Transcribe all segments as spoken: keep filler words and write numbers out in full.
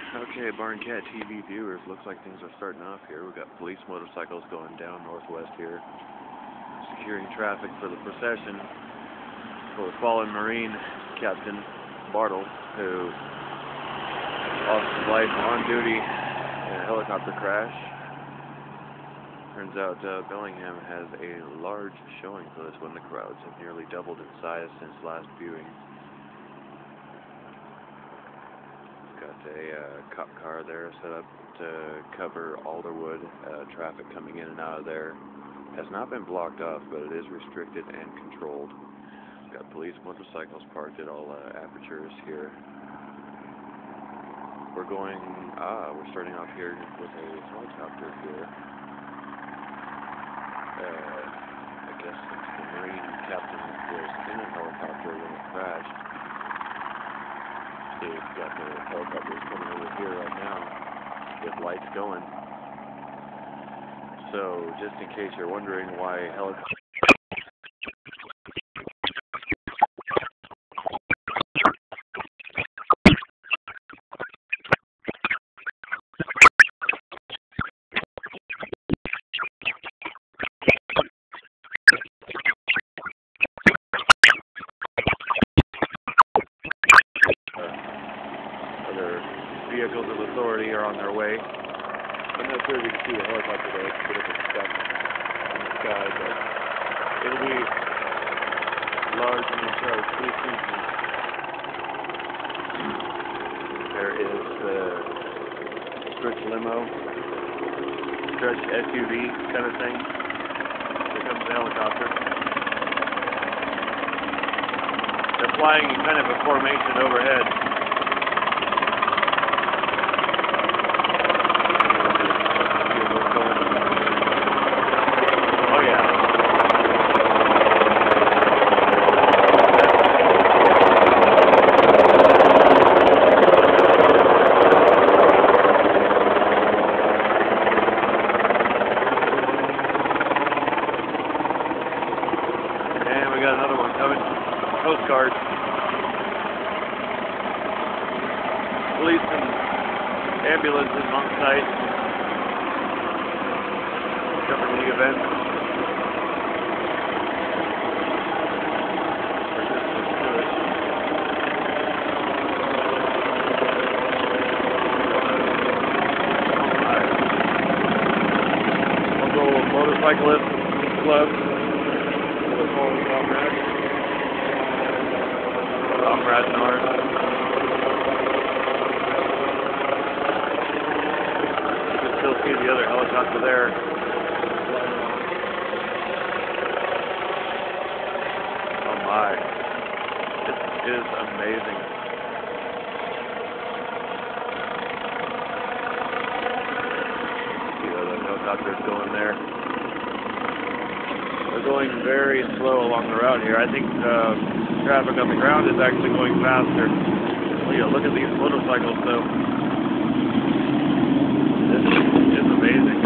Okay, Barn Cat T V viewers, looks like things are starting off here. We've got police motorcycles going down northwest here, securing traffic for the procession for fallen Marine Captain Bartle, who lost his life on duty in a helicopter crash. Turns out uh, Bellingham has a large showing for this one. The crowds have nearly doubled in size since last viewing. Got a uh, cop car there set up to cover Alderwood. Uh, traffic coming in and out of there has not been blocked off, but it is restricted and controlled. Got police motorcycles parked at all uh, apertures here. We're going, ah, we're starting off here with a helicopter here. Uh, I guess it's the Marine captain was in a helicopter when it crashed. We've got the helicopters coming over here right now with lights going. So, just in case you're wondering why helicopters... vehicles of authority are on their way. I'm not sure if you can see the helicopter there. It's a bit of a speck in the sky, but it'll be large and in charge pretty soon. There is the stretch limo, stretch S U V kind of thing. Here comes the helicopter. They're flying in kind of a formation overhead. Another one coming. Coast Guard. Police and ambulances on site. Covering the event. Resistance to it. Local motorcyclist club. Comrades. Comrades North. You can still see the other helicopter there. Oh my. This is amazing. See the other helicopters going there. We're going very slow along the route here. I think uh, traffic on the ground is actually going faster. Well, yeah, look at these motorcycles, though. This is amazing.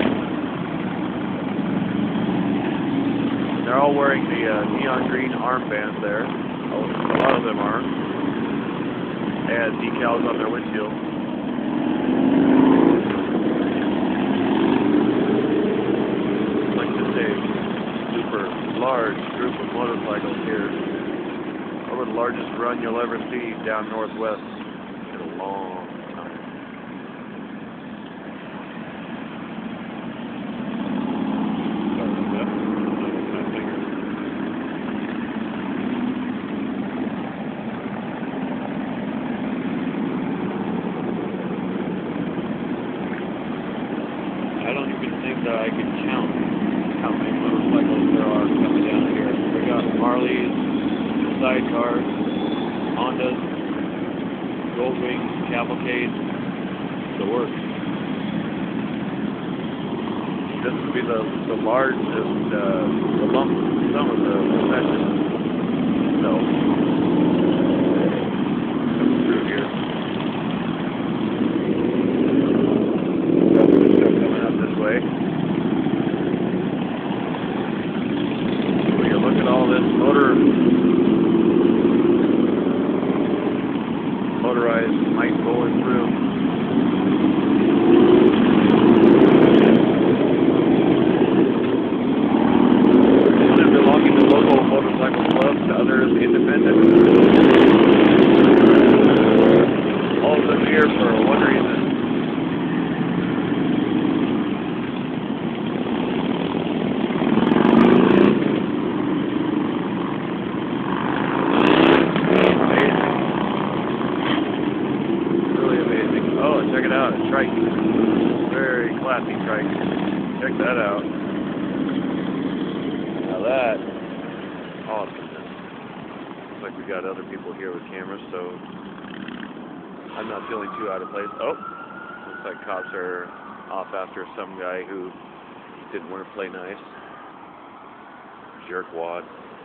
They're all wearing the uh, neon green armbands there. A lot of them are. They had decals on their windshield. Large group of motorcycles here. Probably the largest run you'll ever see down northwest in a long time. I don't even think that I can count how many motorcycles there are coming down here. We got Harleys, sidecars, Hondas, Goldwings, Cavalcades, the works. This would be the, the largest, uh, the lump sum of the procession itself. Coming through here. Stuff coming up this way. Look at all this motor, motorized might going through. Oh, check it out, a trike. Very classy trike. Check that out. Now that, awesomeness. Looks like we got other people here with cameras, so I'm not feeling too out of place. Oh, looks like cops are off after some guy who didn't want to play nice. Jerkwad.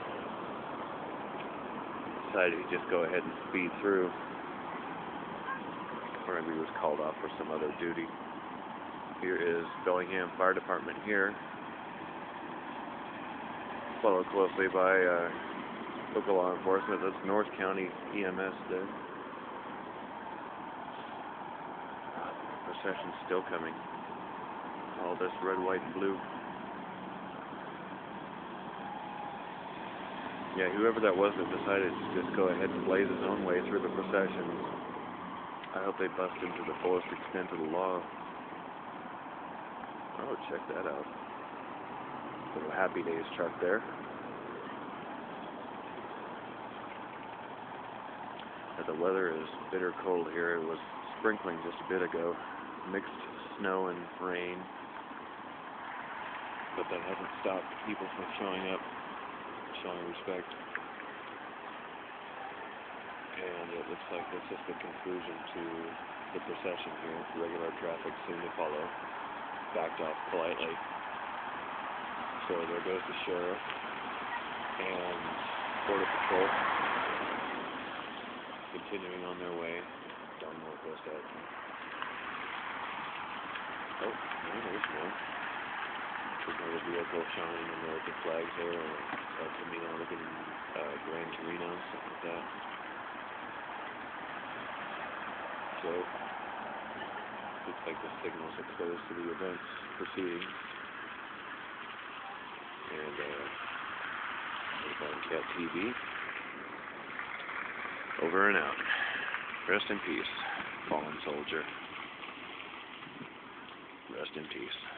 Decided to just go ahead and speed through. Or maybe he was called off for some other duty. Here is Bellingham Fire Department here. Followed closely by uh, local law enforcement. That's North County E M S there. Procession's still coming. All this red, white, and blue. Yeah, whoever that was that decided to just go ahead and blaze his own way through the procession, I hope they bust him to the fullest extent of the law. Oh, check that out. Little Happy Days truck there. But the weather is bitter cold here. It was sprinkling just a bit ago. Mixed snow and rain. But that hasn't stopped people from showing up, showing respect. And it looks like this is the conclusion to the procession here. Regular traffic soon to follow. Backed off politely. So there goes the sheriff and Border Patrol continuing on their way down Northwest Alderwood. Oh, no, there's more. There's another vehicle showing American flags there, or El Camino looking uh, Gran Torino, something like that. So, looks like the signals are closed to the events proceeding. And, uh, on Cat T V. Over and out. Rest in peace, fallen soldier. Rest in peace.